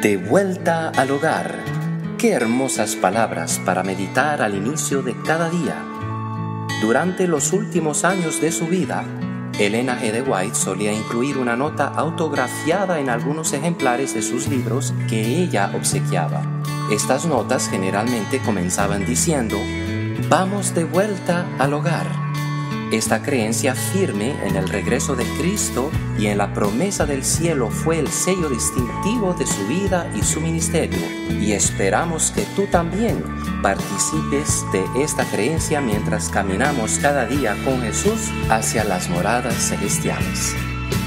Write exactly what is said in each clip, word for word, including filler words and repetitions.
De vuelta al hogar. Qué hermosas palabras para meditar al inicio de cada día. Durante los últimos años de su vida, Elena G. de White solía incluir una nota autografiada en algunos ejemplares de sus libros que ella obsequiaba. Estas notas generalmente comenzaban diciendo: «Vamos de vuelta al hogar». Esta creencia firme en el regreso de Cristo y en la promesa del cielo fue el sello distintivo de su vida y su ministerio, y esperamos que tú también participes de esta creencia mientras caminamos cada día con Jesús hacia las moradas celestiales.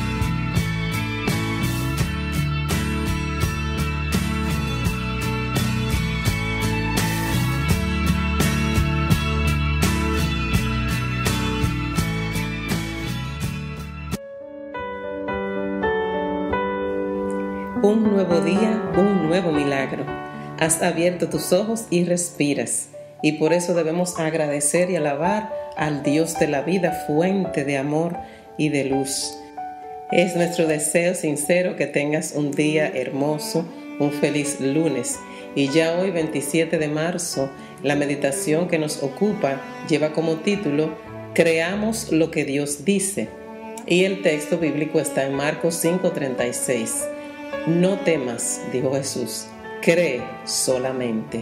Un nuevo día, un nuevo milagro. Has abierto tus ojos y respiras. Y por eso debemos agradecer y alabar al Dios de la vida, fuente de amor y de luz. Es nuestro deseo sincero que tengas un día hermoso, un feliz lunes. Y ya hoy, veintisiete de marzo, la meditación que nos ocupa lleva como título «Creamos lo que Dios dice». Y el texto bíblico está en Marcos cinco treinta y seis. No temas, dijo Jesús, cree solamente.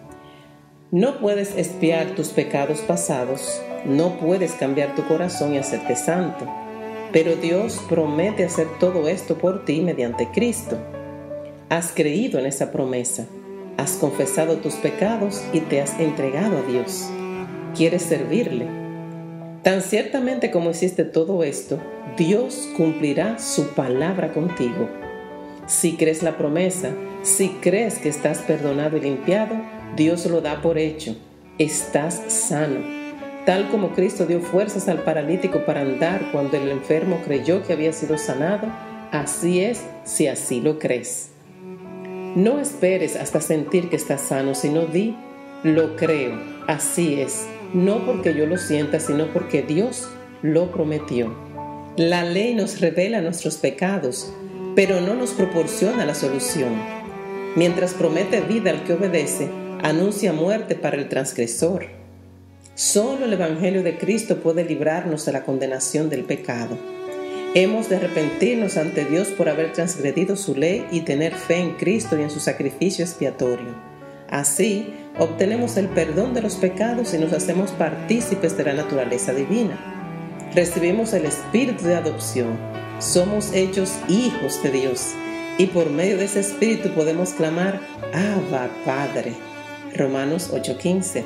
No puedes expiar tus pecados pasados, no puedes cambiar tu corazón y hacerte santo, pero Dios promete hacer todo esto por ti mediante Cristo. Has creído en esa promesa, has confesado tus pecados y te has entregado a Dios. ¿Quieres servirle? Tan ciertamente como hiciste todo esto, Dios cumplirá su palabra contigo. Si crees la promesa, si crees que estás perdonado y limpiado, Dios lo da por hecho. Estás sano. Tal como Cristo dio fuerzas al paralítico para andar cuando el enfermo creyó que había sido sanado, así es si así lo crees. No esperes hasta sentir que estás sano, sino di, lo creo, así es. No porque yo lo sienta, sino porque Dios lo prometió. La ley nos revela nuestros pecados, pero no nos proporciona la solución. Mientras promete vida al que obedece, anuncia muerte para el transgresor. Solo el Evangelio de Cristo puede librarnos de la condenación del pecado. Hemos de arrepentirnos ante Dios por haber transgredido su ley y tener fe en Cristo y en su sacrificio expiatorio. Así, obtenemos el perdón de los pecados y nos hacemos partícipes de la naturaleza divina. Recibimos el espíritu de adopción. Somos hechos hijos de Dios y por medio de ese espíritu podemos clamar Abba, Padre. Romanos ocho quince.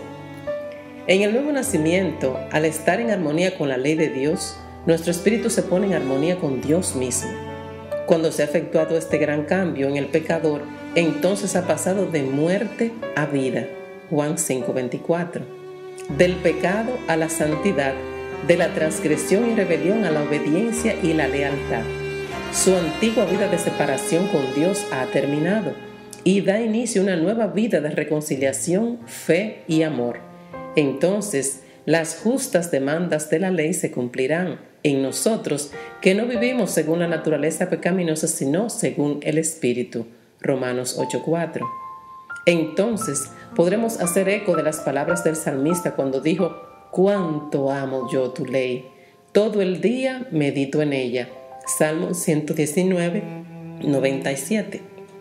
En el nuevo nacimiento, al estar en armonía con la ley de Dios, nuestro espíritu se pone en armonía con Dios mismo. Cuando se ha efectuado este gran cambio en el pecador, entonces ha pasado de muerte a vida. Juan cinco veinticuatro. Del pecado a la santidad, de la transgresión y rebelión a la obediencia y la lealtad. Su antigua vida de separación con Dios ha terminado y da inicio a una nueva vida de reconciliación, fe y amor. Entonces, las justas demandas de la ley se cumplirán en nosotros, que no vivimos según la naturaleza pecaminosa, sino según el Espíritu. Romanos ocho cuatro. Entonces, podremos hacer eco de las palabras del salmista cuando dijo: «Cuánto amo yo tu ley, todo el día medito en ella». Salmo ciento diecinueve, noventa y siete.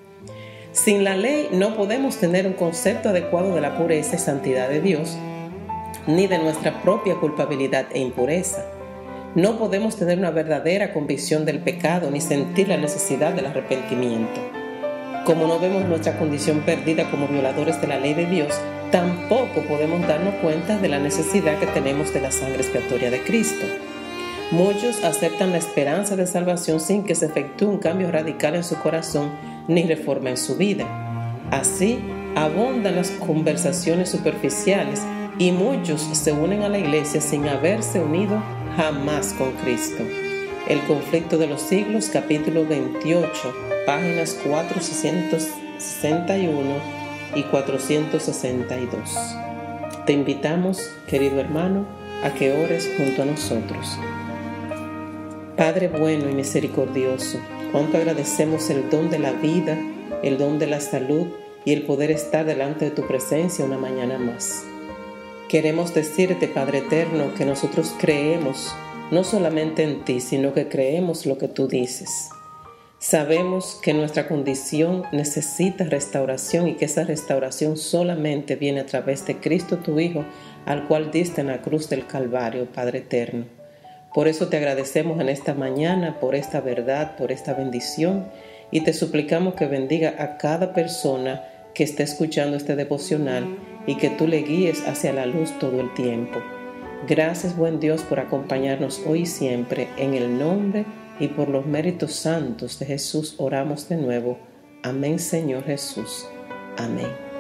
Sin la ley no podemos tener un concepto adecuado de la pureza y santidad de Dios, ni de nuestra propia culpabilidad e impureza. No podemos tener una verdadera convicción del pecado ni sentir la necesidad del arrepentimiento. Como no vemos nuestra condición perdida como violadores de la ley de Dios, tampoco podemos darnos cuenta de la necesidad que tenemos de la sangre expiatoria de Cristo. Muchos aceptan la esperanza de salvación sin que se efectúe un cambio radical en su corazón ni reforma en su vida. Así, abundan las conversaciones superficiales y muchos se unen a la iglesia sin haberse unido jamás con Cristo. El conflicto de los siglos, capítulo veintiocho, páginas cuatrocientos sesenta y uno y cuatrocientos sesenta y dos. Te invitamos, querido hermano, a que ores junto a nosotros. Padre bueno y misericordioso, cuánto agradecemos el don de la vida, el don de la salud y el poder estar delante de tu presencia una mañana más. Queremos decirte, Padre eterno, que nosotros creemos no solamente en ti, sino que creemos lo que tú dices. Sabemos que nuestra condición necesita restauración y que esa restauración solamente viene a través de Cristo tu Hijo, al cual diste en la cruz del Calvario, Padre eterno. Por eso te agradecemos en esta mañana por esta verdad, por esta bendición, y te suplicamos que bendiga a cada persona que esté escuchando este devocional y que tú le guíes hacia la luz todo el tiempo. Gracias, buen Dios, por acompañarnos hoy y siempre. En el nombre y por los méritos santos de Jesús oramos de nuevo. Amén, Señor Jesús. Amén.